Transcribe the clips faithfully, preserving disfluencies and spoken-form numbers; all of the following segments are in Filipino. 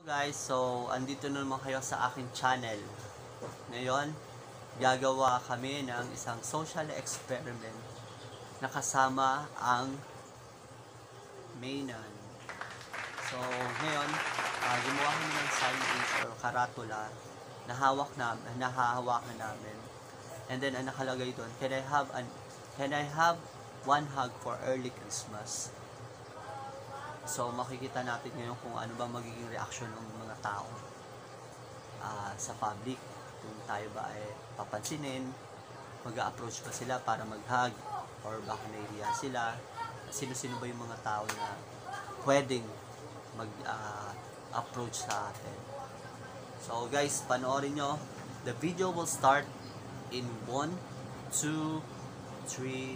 Guys, so andito na naman kayo sa aking channel. Ngayon, gagawa kami ng isang social experiment na kasama ang Mainan. So, ngayon, uh, gumawa kami ng signage or karatula na hawak na, nahahawakan namin. And then, ang nakalagay doon, can I have an, can I have one hug for early Christmas? So, makikita natin ngayon kung ano ba magiging reaction ng mga tao uh, sa public. Kung tayo ba ay papansinin, mag-a-approach pa sila para mag-hug, or baka nahihiya sila. Sino-sino ba yung mga tao na pwedeng mag-approach uh, sa atin. So, guys, panoorin nyo. The video will start in one, two, three,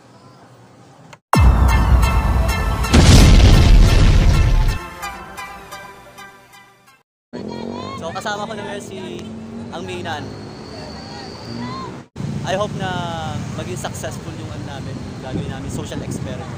So kasama ko na ngayon si ang Mainan. I hope na maging successful yung ano namin, gagawin namin social experiment.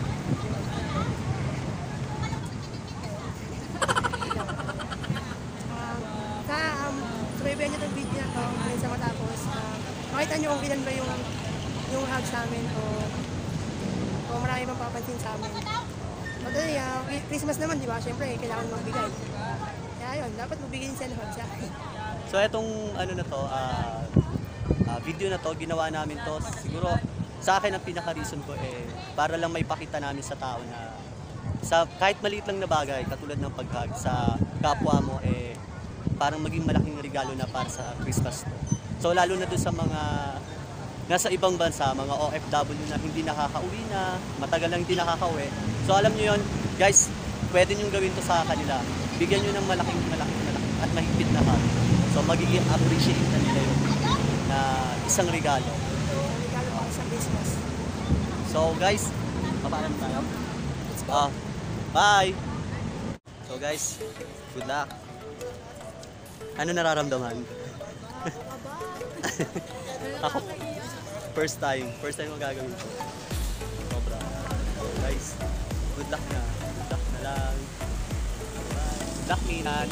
um, sa um, subaybayan nyo itong video na ito hanggang sa matapos. Uh, makita nyo kung ilan ba yung yung hugs namin o, o marami bang papansin sa amin. But then, uh, Christmas naman, di ba? Siyempre, kailangan magbigay. Kaya yun, dapat magbigay din siya ng hugs. So etong ano na to, uh, uh, video na to, ginawa namin to, siguro sa akin ang pinaka-reason ko eh, para lang may pakita namin sa tao na sa kahit maliit lang na bagay, katulad ng pag-hug sa kapwa mo eh, parang maging malaking regalo na para sa Christmas to. So lalo na doon sa mga nasa ibang bansa, mga O F W na hindi nakakauwi na, matagal lang hindi nakakauwi. So alam nyo yun, guys, pwede nyo gawin to sa kanila. Bigyan nyo ng malaking, malaking, malaking at mahigpit na hug. So magiging appreciate na nila yun na isang regalo. Regalo para sa Christmas. So guys, papaalam tayo. Uh, bye! So guys, good luck. Ano nararamdaman? Ako, first time. First time magagawin ko. Sobra. So guys, good luck na. Good luck na lang. Bye. Good luck, Mainan.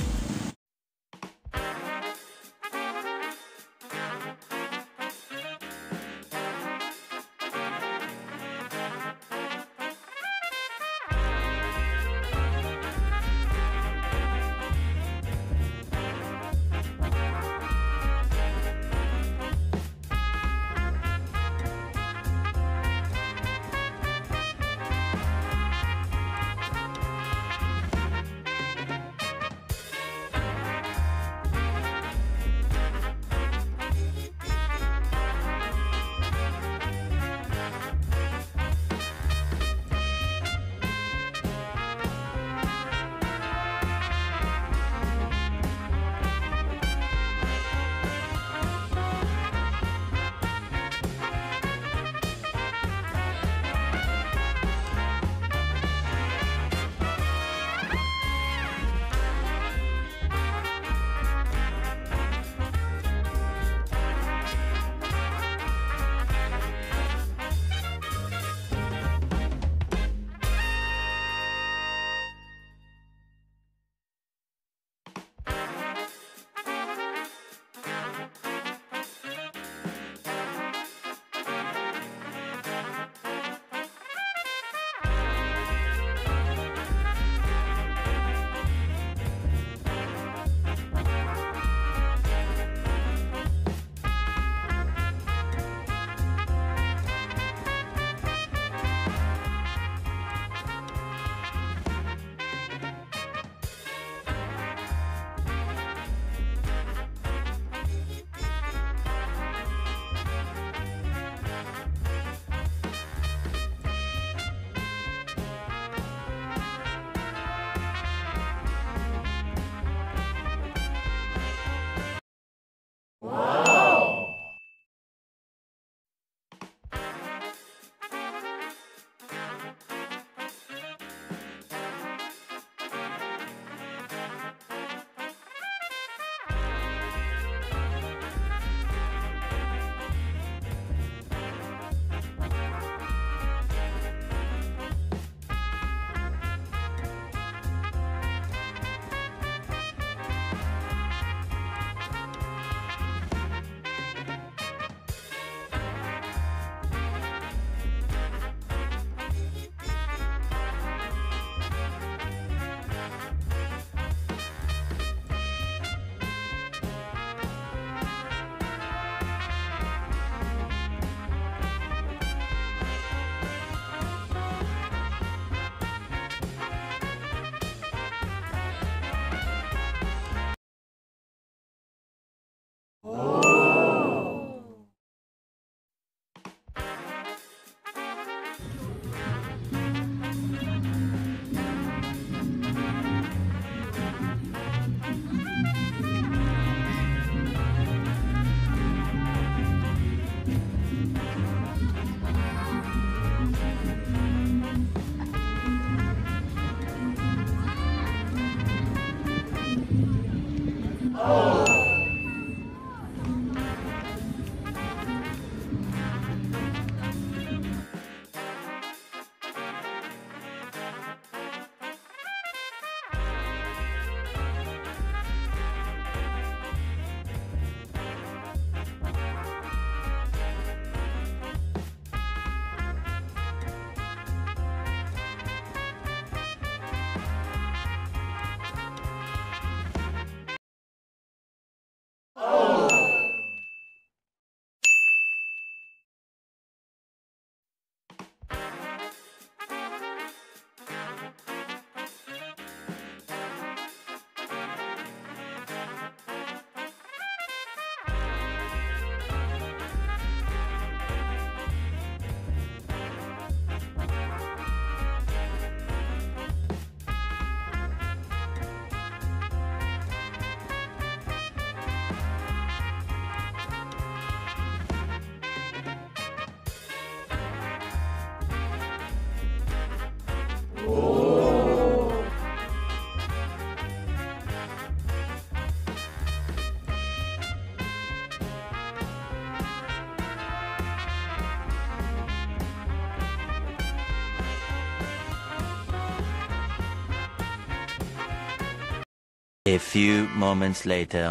A few moments later.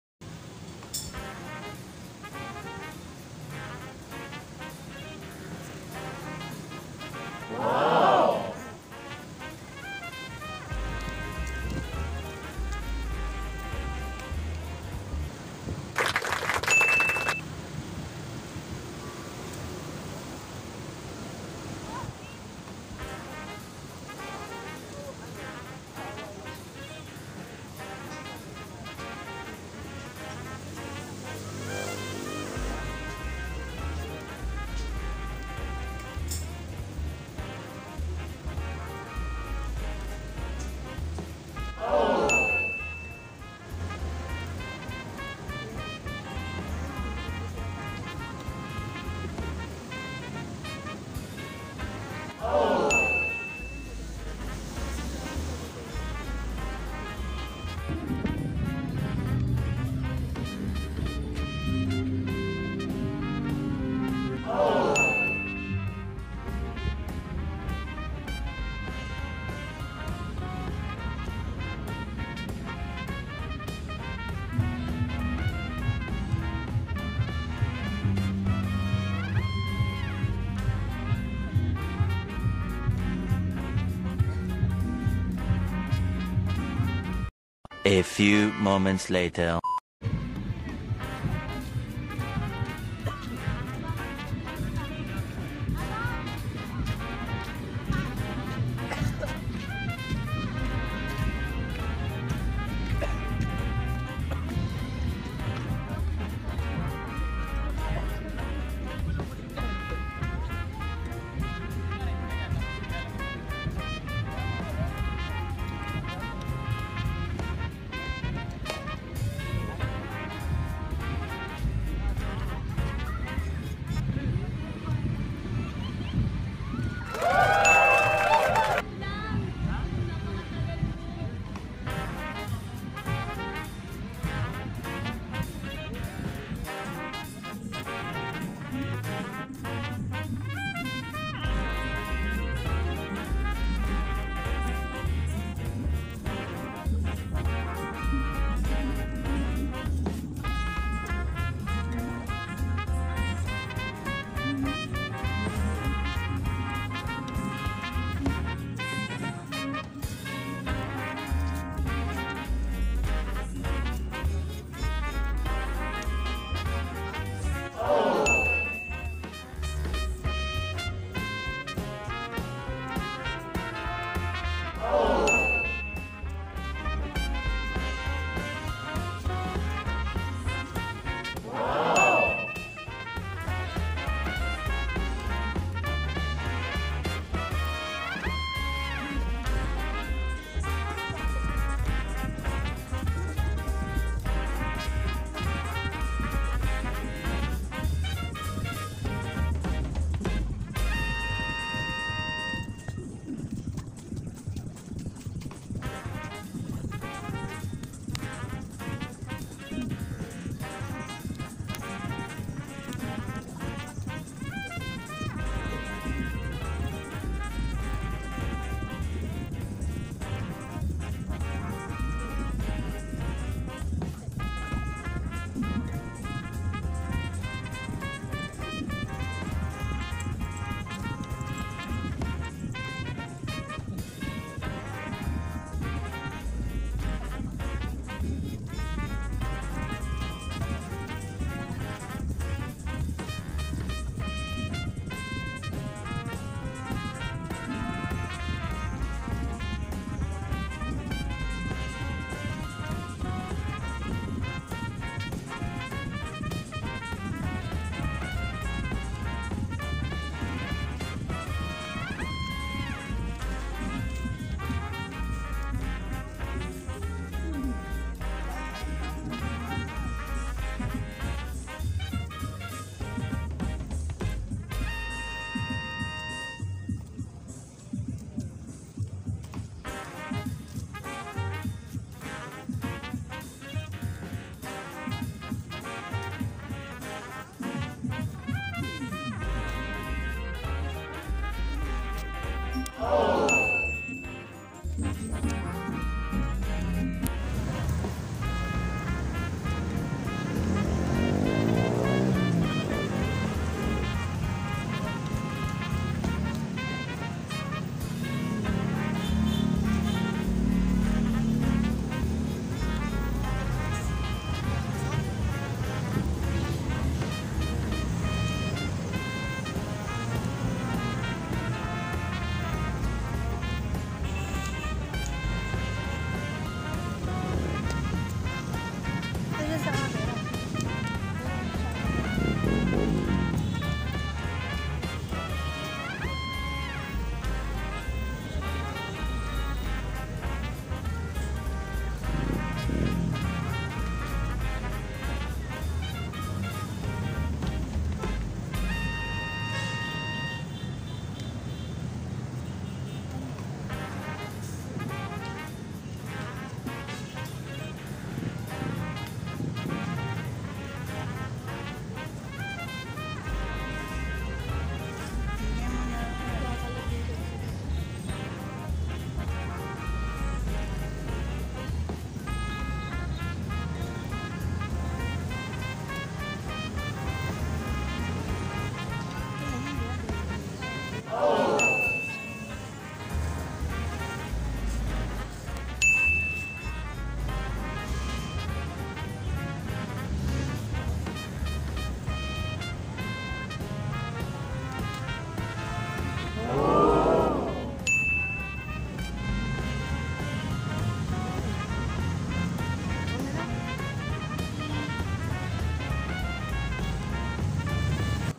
A few moments later.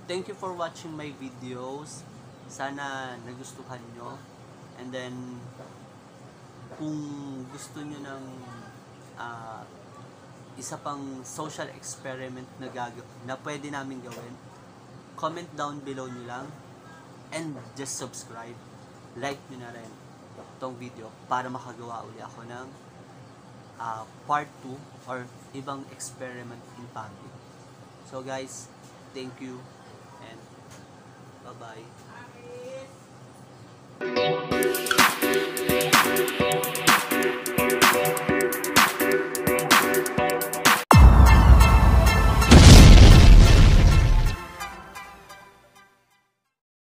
thank you for watching my videos. Sana nagustuhan nyo. And then, kung gusto nyo ng uh, isa pang social experiment na, gag- na pwede namin gawin, comment down below nyo lang. And just subscribe. Like nyo na rin itong video para makagawa uli ako ng uh, part two or ibang experiment in public. So guys, thank you and bye-bye.